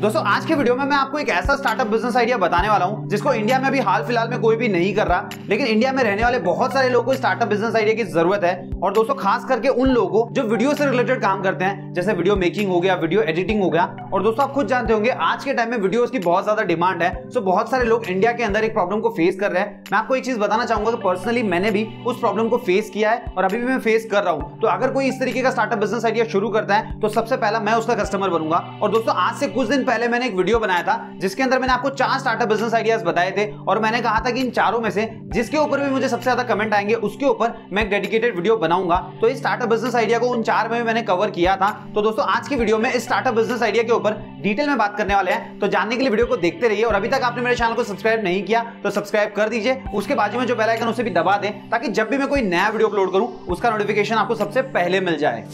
दोस्तों आज के वीडियो में मैं आपको एक ऐसा स्टार्टअप बिजनेस आइडिया बताने वाला हूं जिसको इंडिया में अभी हाल फिलहाल में कोई भी नहीं कर रहा, लेकिन इंडिया में रहने वाले बहुत सारे लोगों को स्टार्टअप बिजनेस आइडिया की जरूरत है। और दोस्तों खास करके उन लोगों को जो वीडियो से रिलेटेड काम करते हैं, जैसे वीडियो मेकिंग हो गया, वीडियो एडिटिंग हो गया। और दोस्तों आप खुद जानते होंगे आज के टाइम में वीडियोस की बहुत ज्यादा डिमांड है। सो बहुत सारे लोग इंडिया के अंदर एक प्रॉब्लम को फेस कर रहे हैं। मैं आपको एक चीज बताना चाहूंगा कि पर्सनली मैंने भी उस प्रॉब्लम को फेस किया है और अभी भी मैं फेस कर रहा हूं। तो अगर कोई इस तरीके का स्टार्टअप बिजनेस आइडिया शुरू करता है तो सबसे पहला मैं उसका कस्टमर बनूंगा। और दोस्तों आज से कुछ दिन पहले मैंने एक वीडियो बनाया था जिसके अंदर मैंने आपको 4 स्टार्टअप बिजनेस आइडियाज बताए थे और मैंने कहा था कि इन चारों में से जिसके ऊपर भी मुझे सबसे ज्यादा कमेंट आएंगे उसके ऊपर मैं एक डेडिकेटेड वीडियो बनाऊंगा। तो इस स्टार्टअप बिजनेस आइडिया को उन 4 में भी मैंने कवर किया था। तो दोस्तों आज की वीडियो में इस स्टार्टअप बिजनेस आइडिया के ऊपर डिटेल में बात करने वाले हैं। तो जानने के लिए वीडियो को देखते रहिए और अभी तक आपने मेरे चैनल को सब्सक्राइब नहीं किया तो सब्सक्राइब कर दीजिए। उसके बाजू में जो बेल आइकन उसे भी दबा दें ताकि जब भी मैं कोई नया वीडियो अपलोड करूं उसका नोटिफिकेशन आपको सबसे पहले मिल जाए।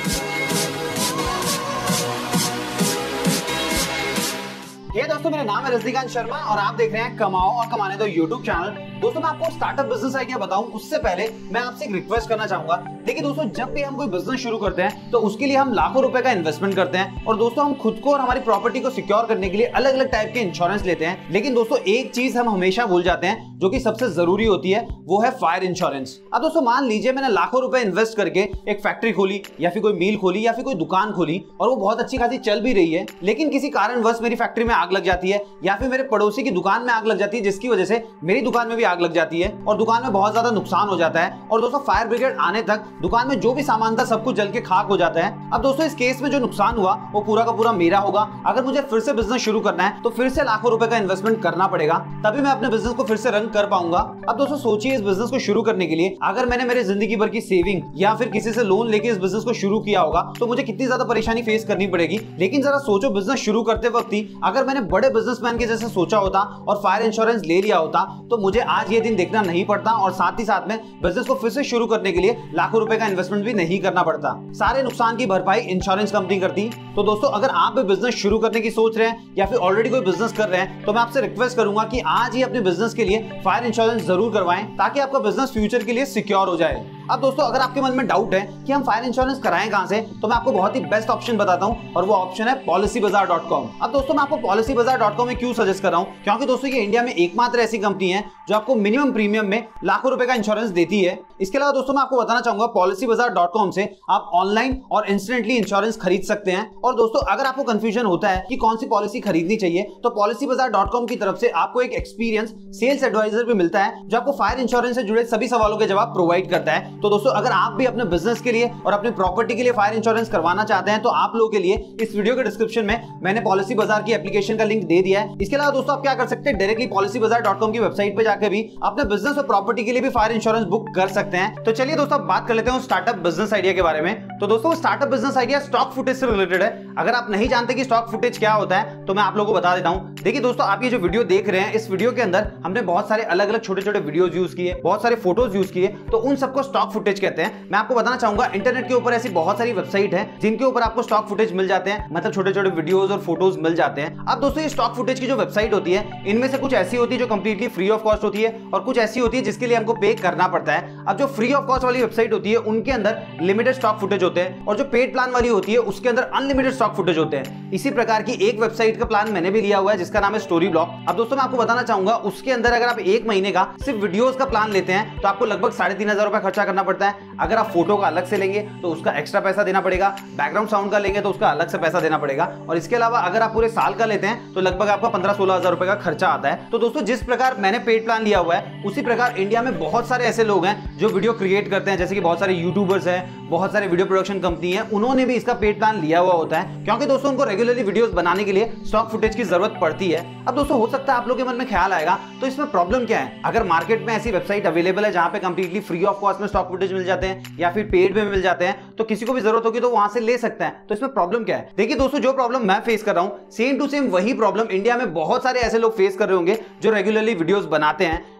दोस्तों मेरा नाम है रजनीकांत शर्मा और आप देख रहे हैं कमाओ और कमाने दो यूट्यूब चैनल। दोस्तों मैं आपको स्टार्टअप बिजनेस आइडिया बताऊं उससे पहले मैं आपसे एक रिक्वेस्ट करना चाहूंगा। देखिए दोस्तों जब भी हम कोई बिजनेस शुरू करते हैं तो उसके लिए हम लाखों रुपए का इन्वेस्टमेंट करते हैं और दोस्तों हम खुद को और हमारी प्रॉपर्टी को सिक्योर करने के लिए अलग अलग टाइप के इंश्योरेंस लेते हैं। लेकिन दोस्तों एक चीज हम हमेशा भूल जाते हैं जो कि सबसे जरूरी होती है, वो है फायर इंश्योरेंस। अब दोस्तों मान लीजिए मैंने लाखों रुपए इन्वेस्ट करके एक फैक्ट्री खोली या फिर कोई मिल खोली या फिर कोई दुकान खोली और वो बहुत अच्छी खासी चल भी रही है, लेकिन किसी कारणवश मेरी फैक्ट्री में आग लग जाती है या फिर मेरे पड़ोसी की दुकान में आग लग जाती है जिसकी वजह से मेरी दुकान में भी आग लग जाती है और दुकान में बहुत ज्यादा नुकसान हो जाता है। और दोस्तों फायर ब्रिगेड आने तक दुकान में जो भी सामान था सब कुछ जल के खाक हो जाता है। अब दोस्तों इस केस में जो नुकसान हुआ वो पूरा का पूरा मेरा होगा। अगर मुझे फिर से बिजनेस शुरू करना है तो फिर से लाखों रुपए का इन्वेस्टमेंट करना पड़ेगा, तभी मैं अपने बिजनेस को फिर से रन कर पाऊंगा। अब दोस्तों सोचिए इस बिजनेस को शुरू करने के लिए अगर मैंने मेरे जिंदगी भर की सेविंग या फिर किसी से लोन लेके इस बिजनेस को शुरू किया होगा तो मुझे कितनी ज्यादा परेशानी फेस करनी पड़ेगी। लेकिन जरा सोचो बिजनेस शुरू करते वक्त ही अगर मैंने बड़े बिजनेसमैन के जैसे सोचा होता और फायर इंश्योरेंस ले लिया होता तो मुझे आज ये दिन देखना नहीं पड़ता और साथ ही साथ में बिजनेस को फिर से शुरू करने के लिए लाखों रुपए का इन्वेस्टमेंट भी नहीं करना पड़ता। सारे नुकसान की भरपाई इंश्योरेंस कंपनी करती। तो दोस्तों अगर आप भी बिजनेस शुरू करने की सोच रहे हैं या फिर ऑलरेडी कोई बिजनेस कर रहे हैं तो मैं आपसे रिक्वेस्ट करूंगा कि आज ही अपने बिजनेस के लिए फायर इंश्योरेंस जरूर करवाएं ताकि आपका बिजनेस फ्यूचर के लिए सिक्योर हो जाए। अब दोस्तों अगर आपके मन में डाउट है कि हम फायर इंश्योरेंस कराएं कहां से, तो मैं आपको बहुत ही बेस्ट ऑप्शन बताता हूं और वो ऑप्शन है policybazaar.com। अब दोस्तों मैं आपको policybazaar.com में क्यों सजेस्ट कर रहा हूं, क्योंकि दोस्तों ये इंडिया में एकमात्र ऐसी कंपनी है जो आपको मिनिमम प्रीमियम में लाखों रुपए का इंश्योरेंस देती है। इसके अलावा दोस्तों मैं आपको बताना चाहूंगा policybazaar.com से आप ऑनलाइन और इंस्टेंटली इंश्योरेंस खरीद सकते हैं। और दोस्तों अगर आपको कंफ्यूजन होता है कि कौन सी पॉलिसी खरीदनी चाहिए तो policybazaar.com की तरफ से आपको एक एक्सपीरियंस सेल्स एडवाइजर भी मिलता है जो आपको फायर इंश्योरेंस से जुड़े सभी सवालों के जवाब प्रोवाइड करता है। तो दोस्तों अगर आप भी अपने बिजनेस के लिए और अपनी प्रॉपर्टी के लिए फायर इंश्योरेंस करवाना चाहते हैं तो आप लोगों के लिए इस वीडियो के डिस्क्रिप्शन में मैंने पॉलिसी बाजार की एप्लीकेशन का लिंक दे दिया है। इसके अलावा दोस्तों आप क्या कर सकते हैं, डायरेक्टली policybazaar.com की वेबसाइट पे जाकर भी अपने बिजनेस और प्रॉपर्टी के लिए भी फायर इंश्योरेंस बुक कर सकते हैं। तो चलिए दोस्तों बात कर लेते हैं स्टार्टअप बिजनेस आइडिया के बारे में। तो दोस्तों startup business idea stock footage से रिलेटेड है। अगर आप नहीं जानते कि स्टॉक फुटेज क्या होता है तो मैं आप लोगों को बता देता हूं। देखिए दोस्तों आप ये जो वीडियो देख रहे हैं इस वीडियो के अंदर हमने बहुत सारे अलग अलग छोटे छोटे वीडियोज यूज किए, बहुत सारे फोटोज यूज किए, तो उन सबको स्टॉक फुटेज कहते हैं। मैं आपको बताना चाहूंगा इंटरनेट के ऊपर ऐसी बहुत सारी वेबसाइट है जिनके ऊपर आपको स्टॉक फुटेज मिल जाते हैं, मतलब छोटे छोटे वीडियोस और फोटोज मिल जाते हैं। अब दोस्तों ये स्टॉक फुटेज की जो वेबसाइट होती है इनमें से कुछ ऐसी होती है जो कंप्लीटली फ्री ऑफ कॉस्ट होती है और कुछ ऐसी होती है जिसके लिए हमको पे करना पड़ता है। अब जो फ्री ऑफ कॉस्ट वाली वेबसाइट होती है उनके अंदर लिमिटेड स्टॉक फुटेज होते हैं और जो पेड प्लान वाली होती है उसके अंदर अनलिमिटेड स्टॉक फुटेज होते हैं। इसी प्रकार की एक वेबसाइट का प्लान मैंने भी लिया हुआ है जिसका नाम है स्टोरी ब्लॉक। अब दोस्तों मैं आपको बताना चाहूंगा उसके अंदर अगर आप एक महीने का सिर्फ वीडियोस का प्लान लेते हैं तो आपको लगभग 3,500 रुपए खर्चा करना पड़ता है। अगर आप फोटो का अलग से लेंगे तो उसका एक्स्ट्रा पैसा देना पड़ेगा, बैकग्राउंड साउंड का लेंगे तो उसका अलग से पैसा देना पड़ेगा और इसके अलावा अगर आप पूरे साल का लेते हैं तो लगभग आपका 15-16 हजार रुपए का खर्चा आता है। तो दोस्तों जिस प्रकार मैंने पेड प्लान लिया हुआ है उसी प्रकार इंडिया में बहुत सारे ऐसे लोग हैं जो वीडियो क्रिएट करते हैं, जैसे कि बहुत सारे यूट्यूबर्स हैं, बहुत सारे वीडियो प्रोडक्शन कंपनी है, उन्होंने भी इसका पेड प्लान लिया हुआ होता है क्योंकि दोस्तों उनको रेगुलरली वीडियोस बनाने के लिए स्टॉक फुटेज की जरूरत पड़ती है। अब दोस्तों हो सकता है आप लोगों के मन में ख्याल आएगा तो इसमें प्रॉब्लम क्या है, अगर मार्केट में ऐसी वेबसाइट अवेलेबल है जहां पे कंप्लीटली फ्री ऑफ कॉस्ट में स्टॉक फुटेज मिल जाते हैं या फिर पेड में मिल जाते हैं तो किसी को भी जरूरत होगी तो वहां से ले सकते हैं, तो इसमें प्रॉब्लम क्या है। देखिए दोस्तों जो प्रॉब्लम मैं फेस कर रहा हूं सेम टू सेम वही प्रॉब्लम इंडिया में बहुत सारे ऐसे लोग फेस कर रहे होंगे जो रेगुलरली वीडियोस बनाते हैं।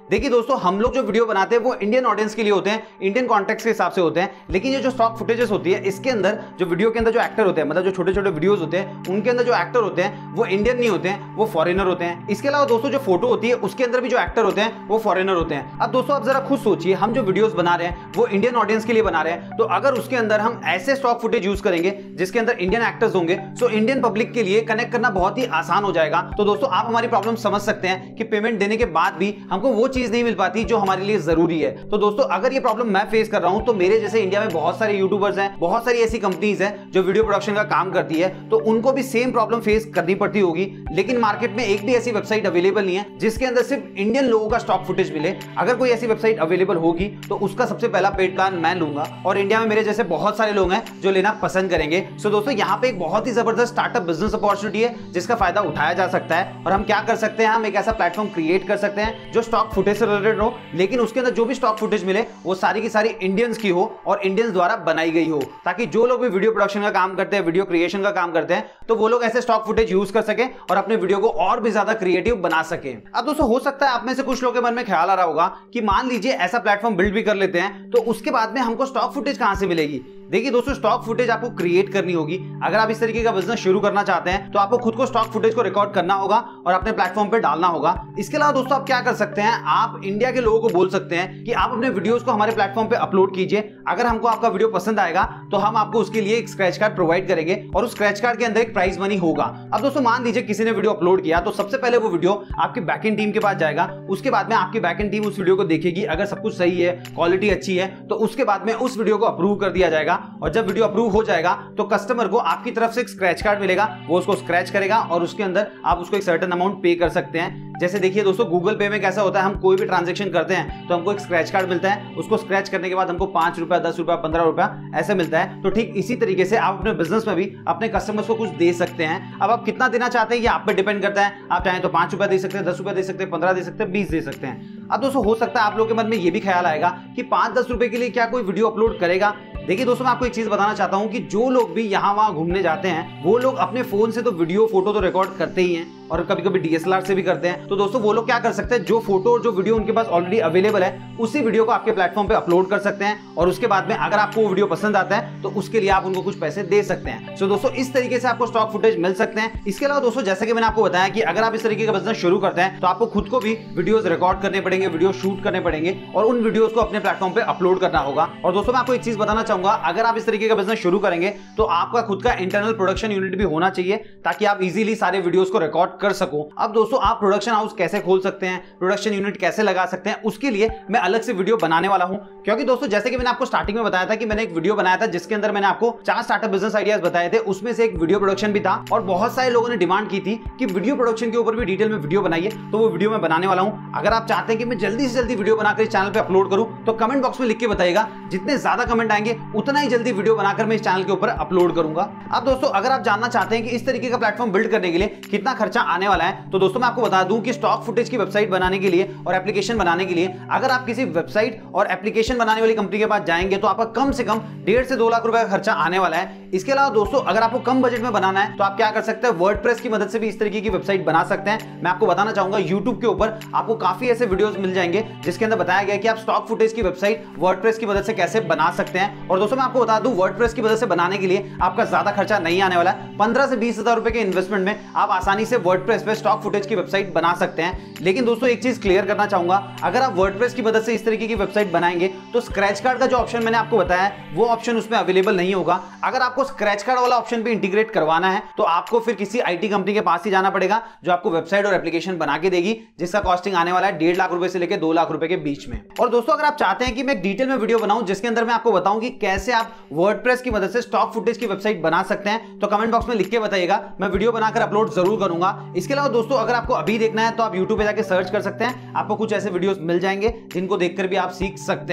देखिए दोस्तों, हम लोग जो वीडियो बनाते हैं वो इंडियन ऑडियंस के लिए होते हैं, इंडियन कॉन्टेक्स्ट के हिसाब से होते हैं, लेकिन ये जो स्टॉक फुटेजेस होती है इसके अंदर जो वीडियो के अंदर जो एक्टर होते हैं, मतलब जो छोटे छोटे वीडियोस होते हैं उनके अंदर जो एक्टर होते हैं वो इंडियन नहीं होते हैं, वो फॉरेनर होते हैं। इसके अलावा दोस्तों जो फोटो होती है उसके अंदर भी जो एक्टर होते हैं वो फॉरेनर होते हैं। अब दोस्तों आप जरा खुद सोचिए, हम जो वीडियोस बना रहे हैं वो इंडियन ऑडियंस के लिए बना रहे हैं, तो अगर उसके अंदर हम ऐसे स्टॉक फुटेज यूज करेंगे जिसके अंदर इंडियन एक्टर्स होंगे तो इंडियन पब्लिक के लिए कनेक्ट करना बहुत ही आसान हो जाएगा। तो दोस्तों आप हमारी प्रॉब्लम समझ सकते हैं कि पेमेंट देने के बाद भी हमको वो चीज नहीं मिल पाती जो हमारे लिए जरूरी है। तो दोस्तों अगर ये प्रॉब्लम मैं फेस कर रहा हूं तो मेरे जैसे इंडिया में बहुत सारे यूट्यूबर्स हैं, बहुत सारी ऐसी कंपनीज हैं जो वीडियो प्रोडक्शन का काम करती है, तो उनको भी सेम प्रॉब्लम फेस करनी पड़ती होगी। लेकिन मार्केट में एक भी ऐसी वेबसाइट अवेलेबल नहीं है जिसके अंदर सिर्फ इंडियन लोगों का स्टॉक फुटेज मिले। अगर कोई ऐसी वेबसाइट अवेलेबल होगी तो उसका सबसे पहला पेड प्लान मैं लूंगा, और इंडिया में मेरे जैसे बहुत सारे लोग हैं जो लेना पसंद करेंगे। सो दोस्तों यहाँ पे एक बहुत ही जबरदस्त स्टार्टअप बिजनेस अपॉर्चुनिटी है जिसका फायदा उठाया जा सकता है। और हम क्या कर सकते हैं, हम एक ऐसा प्लेटफॉर्म क्रिएट कर सकते हैं जो स्टॉक फुटेज से रिलेटेड हो, लेकिन उसके अंदर जो भी स्टॉक फुटेज मिले वो सारी की सारी इंडियंस की हो और इंडियंस द्वारा बनाई गई हो, ताकि जो लोग भी वीडियो प्रोडक्शन का काम करते हैं, वीडियो क्रिएशन का काम करते हैं, तो वो लोग ऐसे स्टॉक फुटेज यूज कर सके और अपने वीडियो को और भी ज्यादा क्रिएटिव बना सके। अब दोस्तों हो सकता है आप में से कुछ लोगों के मन में ख्याल आ रहा होगा कि मान लीजिए ऐसा प्लेटफॉर्म बिल्ड भी कर लेते हैं तो उसके बाद में हमको स्टॉक फुटेज कहां से मिलेगी। देखिए दोस्तों, स्टॉक फुटेज आपको क्रिएट करनी होगी। अगर आप इस तरीके का बिजनेस शुरू करना चाहते हैं तो आपको खुद को स्टॉक फुटेज को रिकॉर्ड करना होगा और अपने प्लेटफॉर्म पे डालना होगा। इसके अलावा दोस्तों आप क्या कर सकते हैं, आप इंडिया के लोगों को बोल सकते हैं कि आप अपने वीडियोस को हमारे प्लेटफॉर्म पे अपलोड कीजिए। अगर हमको आपका वीडियो पसंद आएगा तो हम आपको उसके लिए एक स्क्रैच कार्ड प्रोवाइड करेंगे और उस स्क्रैच कार्ड के अंदर एक प्राइज मनी होगा। अब दोस्तों मान लीजिए किसी ने वीडियो अपलोड किया तो सबसे पहले वो वीडियो आपकी बैकएंड टीम के पास जाएगा। उसके बाद में आपकी बैकएंड टीम उस वीडियो को देखेगी, अगर सब कुछ सही है, क्वालिटी अच्छी है, तो उसके बाद में उस वीडियो को अप्रूव कर दिया जाएगा। और जब वीडियो अप्रूव हो जाएगा तो कस्टमर को आपकी तरफ से एक स्क्रैच कार्ड मिलेगा, वो उसको स्क्रैच करेगा और उसके अंदर आप उसको एक सर्टेन अमाउंट पे कर सकते हैं। जैसे देखिए दोस्तों, गूगल पे में कैसा होता है, हम कोई भी ट्रांजैक्शन करते हैं तो हमको एक स्क्रैच कार्ड मिलता है, उसको स्क्रैच करने के बाद हमको 5 रुपया, 10 रुपया, 15 रुपया ऐसे मिलता है। तो ठीक इसी तरीके से आप अपने बिजनेस में भी अपने कस्टमर्स को कुछ दे सकते हैं। अब आप कितना देना चाहते हैं ये आप पे डिपेंड करता है। आप चाहें तो 5 रुपया दे सकते हैं, 10 रुपया दे सकते हैं, 15 दे सकते हैं, 20 दे सकते हैं। अब दोस्तों हो सकता है आप लोगों के मन में ये भी ख्याल आएगा कि 5-10 रुपए के लिए क्या कोई वीडियो अपलोड करेगा। देखिए दोस्तों, मैं आपको एक चीज बताना चाहता हूं कि जो लोग भी यहाँ वहां घूमने जाते हैं वो लोग अपने फोन से तो वीडियो फोटो तो रिकॉर्ड करते ही हैं और कभी कभी डीएसएलआर से भी करते हैं। तो दोस्तों वो लोग क्या कर सकते हैं, जो फोटो और जो वीडियो उनके पास ऑलरेडी अवेलेबल है उसी वीडियो को आपके प्लेटफॉर्म पे अपलोड कर सकते हैं और उसके बाद में अगर आपको वो वीडियो पसंद आता है तो उसके लिए आप उनको कुछ पैसे दे सकते हैं। सो दोस्तों इस तरीके से आपको स्टॉक फुटेज मिल सकते हैं। इसके अलावा दोस्तों जैसे कि मैंने आपको बताया कि अगर आप इस तरीके का बिजनेस शुरू करते हैं तो आपको खुद को भी वीडियोस रिकॉर्ड करने पड़ेंगे, वीडियो शूट करने पड़ेंगे और उन वीडियोस को अपने प्लेटफॉर्म पे अपलोड करना होगा। और दोस्तों मैं आपको एक चीज बताना चाहूंगा, अगर आप इस तरीके का बिजनेस शुरू करेंगे तो आपका खुद का इंटरनल प्रोडक्शन यूनिट भी होना चाहिए ताकि आप इजीली सारे वीडियोस को रिकॉर्ड कर सको। अब दोस्तों आप प्रोडक्शन हाउस कैसे खोल सकते हैं, प्रोडक्शन यूनिट कैसे लगा सकते हैं, उसके लिए मैं अलग से वीडियो बनाने वाला हूं। क्योंकि दोस्तों जैसे कि मैंने आपको स्टार्टिंग में बताया था कि मैंने एक वीडियो बनाया था जिसके अंदर मैंने आपको 4 स्टार्टअप बिजनेस आइडियाज बताए थे, उसमें से एक वीडियो प्रोडक्शन भी था और बहुत सारे लोगों ने डिमांड की थी कि वीडियो प्रोडक्शन के ऊपर भी डिटेल में वीडियो बनाइए, तो वो वीडियो मैं बनाने वाला हूं। अगर आप चाहते हैं कि मैं जल्दी से जल्दी वीडियो बनाकर इस चैनल पे अपलोड करूं तो कमेंट बॉक्स में लिख के बताइएगा, जितने ज्यादा कमेंट आएंगे उतना ही जल्दी वीडियो बनाकर मैं इस चैनल के ऊपर अपलोड करूंगा। अब दोस्तों अगर आप जानना चाहते हैं कि इस तरीके का प्लेटफॉर्म बिल्ड करने के लिए कितना खर्चा आने वाला है तो दोस्तों मैं आपको बता दूं कि स्टॉक फुटेज की वेबसाइट बनाने के लिए और एप्लीकेशन बनाने के लिए अगर आप किसी वेबसाइट और एप्लीकेशन बनाने वाली कंपनी के पास जाएंगे तो आपका कम से कम 1.5 से 2 लाख रुपए का खर्चा आने वाला है। इसके अलावा दोस्तों अगर आपको कम बजट में बनाना है तो आप क्या कर सकते हैं, वर्डप्रेस की मदद से भी इस तरीके की वेबसाइट बना सकते हैं। मैं आपको बताना चाहूंगा यूट्यूब के ऊपर आपको काफी ऐसे वीडियोस मिल जाएंगे जिसके अंदर बताया गया है कि आप स्टॉक फुटेज की वेबसाइट वर्डप्रेस की मदद से कैसे बना सकते हैं। और दोस्तों मैं आपको बता दूं वर्डप्रेस की मदद से बनाने के लिए आपका ज्यादा खर्चा नहीं आने वाला है। 15 से 20 हजार रुपए के इन्वेस्टमेंट में आप आसानी से वर्डप्रेस पे स्टॉक फुटेज की वेबसाइट बना सकते हैं। लेकिन दोस्तों एक चीज क्लियर करना चाहूंगा, अगर आप वर्डप्रेस की मदद से इस तरीके की वेबसाइट बनाएंगे तो स्क्रैच कार्ड का जो ऑप्शन मैंने आपको बताया वो ऑप्शन उसमें अवेलेबल नहीं होगा। अगर आपको स्क्रैच कार्ड वाला ऑप्शन भी इंटीग्रेट करवाना है तो आपको फिर किसी आईटी कंपनी के पास ही जाना पड़ेगा जो आपको वेबसाइट और एप्लीकेशन बना के देगी, जिसका कॉस्टिंग आने वाला है 1.5 लाख रुपए से लेकर 2 लाख रुपए के बीच में। और दोस्तों अगर आप चाहते हैं कि मैं डिटेल में वीडियो बनाऊं जिसके अंदर मैं आपको बताऊं कि कैसे आप वर्डप्रेस की मदद से स्टॉक फुटेज की वेबसाइट बना सकते हैं तो कमेंट बॉक्स में लिख के बताइएगा, मैं वीडियो बनाकर अपलोड जरूर करूंगा। इसके अलावा दोस्तों अगर आपको अभी देखना है तो आप यूट्यूब पे जाकर सर्च कर सकते हैं, आपको कुछ ऐसे वीडियोस मिल जाएंगे जिनको देखकर भी आप सीख सकते हैं।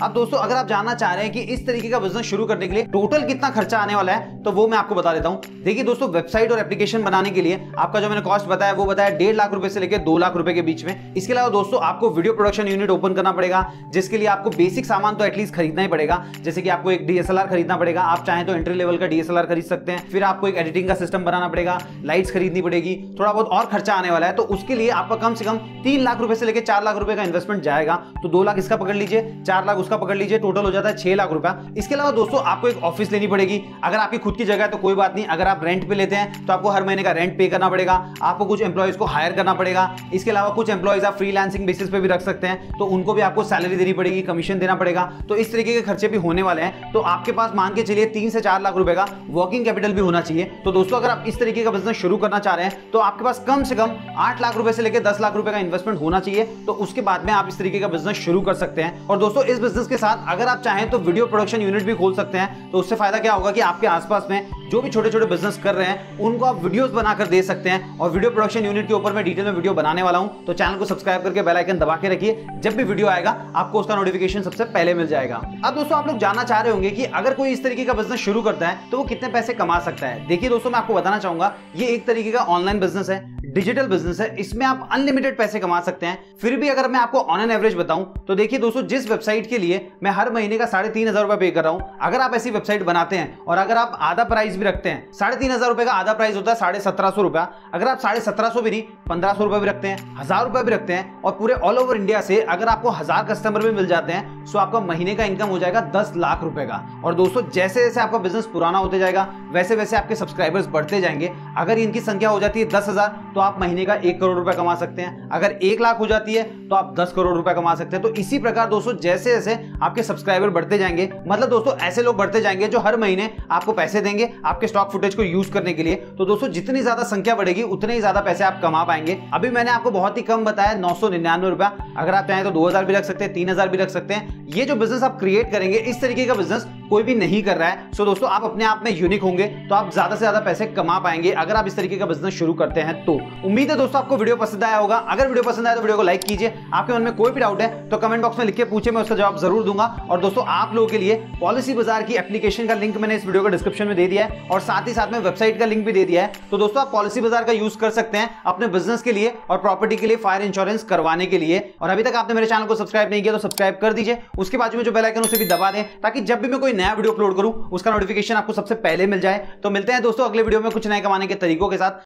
अब दोस्तों अगर आप जानना चाह रहे हैं कि इस तरीके का बिजनेस शुरू करने के लिए टोटल कितना खर्चा आने वाला है, तो वो मैं आपको बता देता हूं। देखिए दोस्तों, वेबसाइट और एप्लीकेशन बनाने के लिए आपका जो मैंने कॉस्ट बताया वो बताया 1.5 लाख रुपए से लेकर 2 लाख रुपए के बीच में। इसके अलावा दोस्तों आपको वीडियो प्रोडक्शन यूनिट ओपन करना पड़ेगा, जिसके लिए आपको बेसिक सामान तो एटलीस्ट खरीदना ही पड़ेगा। जैसे कि आपको एक DSLR खरीदना पड़ेगा, आप चाहें तो एंट्री लेवल का DSLR खरीद सकते हैं। फिर आपको एक एडिटिंग का सिस्टम बनाना पड़ेगा, लाइट्स खरीदनी पड़ेगी, थोड़ा बहुत और खर्चा आने वाला है। तो उसके लिए आपका कम से कम 3 लाख रुपए से लेकर 4 लाख रुपए का इन्वेस्टमेंट जाएगा। तो 2 लाख इसका पकड़ लीजिए, 4 लाख उसका पकड़ लीजिए, टोटल हो जाता है 6 लाख रुपया। इसके अलावा दोस्तों आपको एक ऑफिस लेनी पड़ेगी। अगर आपकी खुद की जगह है तो कोई बात नहीं, अगर आप रेंट पे लेते हैं तो आपको हर महीने का रेंट पे करना पड़ेगा, आपको कुछ एम्प्लॉइज को हायर करना पड़ेगा। इसके अलावा कुछ एम्प्लॉइज आप फ्रीलांसिंग बेसिस पे भी रख सकते हैं, तो उनको भी आपको सैलरी देनी पड़ेगी, कमीशन देना पड़ेगा। तो इस तरीके के खर्चे भी होने वाले हैं। तो आपके पास मान के चलिए 3 से 4 लाख रुपए का वर्किंग कैपिटल भी होना चाहिए। तो दोस्तों अगर आप इस तरीके का बिजनेस शुरू करना चाह रहे हैं तो आपके पास कम से कम 8 लाख रुपए से लेकर 10 लाख रुपए का इन्वेस्टमेंट होना चाहिए। तो उसके बाद में आप इस तरीके का बिजनेस शुरू कर सकते हैं। और दोस्तों इस बिजनेस के साथ अगर आप चाहें तो वीडियो प्रोडक्शन यूनिट भी खोल सकते हैं। तो उससे फायदा क्या होगा कि आपके आसपास में जो भी छोटे छोटे बिजनेस कर रहे हैं उनको आप वीडियोस बनाकर दे सकते हैं। और वीडियो प्रोडक्शन यूनिट के ऊपर मैं डिटेल में वीडियो बनाने वाला हूं, तो चैनल को सब्सक्राइब करके बेल आइकन दबा के रखिए। जब भी वीडियो आएगा आपको उसका नोटिफिकेशन सबसे पहले मिल जाएगा। अब दोस्तों आप लोग जानना चाह रहे होंगे कि अगर कोई इस तरीके का बिजनेस शुरू करता है तो वो कितने पैसे कमा सकता है। देखिए दोस्तों, मैं आपको बताना चाहूंगा, ये एक तरीके का ऑनलाइन बिजनेस है, डिजिटल बिजनेस है। इसमें आप अनलिमिटेड पैसे कमा सकते हैं। फिर भी अगर मैं आपको ऑन एन एवरेज बताऊं तो देखिए दोस्तों, जिस वेबसाइट के लिए मैं हर महीने का 3,500 रुपए पे कर रहा हूं, अगर आप ऐसी वेबसाइट बनाते हैं और अगर आप आधा प्राइस भी रखते हैं, 3,500 रुपए का आधा प्राइस होता है 1,750 रुपया। अगर आप 1,750 भी नहीं, 1,500 रुपए भी रखते हैं, 1,000 रुपए भी रखते हैं, और पूरे ऑल ओवर इंडिया से अगर आपको 1000 कस्टमर भी मिल जाते हैं, तो आपका महीने का इनकम हो जाएगा 10 लाख रुपए का। और दोस्तों जैसे जैसे आपका बिजनेस पुराना होते जाएगा वैसे वैसे आपके सब्सक्राइबर्स बढ़ते जाएंगे। अगर इनकी संख्या हो जाती है 10,000 तो आप महीने का 1 करोड़ रुपए कमा सकते हैं। अगर 1 लाख हो जाती है तो आप 10 करोड़ रुपए कमा सकते हैं। तो इसी प्रकार दोस्तों जैसे जैसे आपके सब्सक्राइबर बढ़ते जाएंगे, मतलब दोस्तों ऐसे लोग बढ़ते जाएंगे जो हर महीने आपको पैसे देंगे आपके स्टॉक फुटेज को यूज करने के लिए। तो दोस्तों जितनी ज्यादा संख्या बढ़ेगी उतने ही ज्यादा पैसे आप कमा पाएंगे। अभी मैंने आपको बहुत ही कम बताया 999 रुपया। अगर आप चाहें तो 2,000 भी रख सकते हैं, 3,000 भी रख सकते हैं। ये जो बिजनेस आप क्रिएट करेंगे, इस तरीके का बिजनेस कोई भी नहीं कर रहा है। सो दोस्तों आप अपने आप में यूनिक होंगे, तो आप ज्यादा से ज्यादा पैसे कमा पाएंगे अगर आप इस तरीके का बिजनेस शुरू करते हैं। तो उम्मीद है दोस्तों आपको वीडियो पसंद आया होगा। अगर वीडियो पसंद आया तो वीडियो को लाइक कीजिए। आपके मन में कोई भी डाउट है तो कमेंट बॉक्स में लिख के पूछे, मैं उसका जवाब जरूर दूंगा। और दोस्तों आप लोगों के लिए पॉलिसी बाजार की एप्लीकेशन का लिंक मैंने इस वीडियो को डिस्क्रिप्शन में दे दिया है, और साथ ही साथ में वेबसाइट का लिंक भी दे दिया है। तो दोस्तों आप पॉलिसी बाजार का यूज कर सकते हैं अपने बिजनेस के लिए और प्रॉपर्टी के लिए, फायर इंश्योरेंस करवाने के लिए। और अभी तक आपने मेरे चैनल को सब्सक्राइब नहीं किया तो सब्सक्राइब कर दीजिए। उसके बाजू में जो बेल आइकन उसे भी दबा दें, ताकि जब भी मैं कोई नया वीडियो अपलोड करूं उसका नोटिफिकेशन आपको सबसे पहले मिल जाए। तो मिलते हैं दोस्तों अगले वीडियो में कुछ नए कमाने के तरीकों के साथ।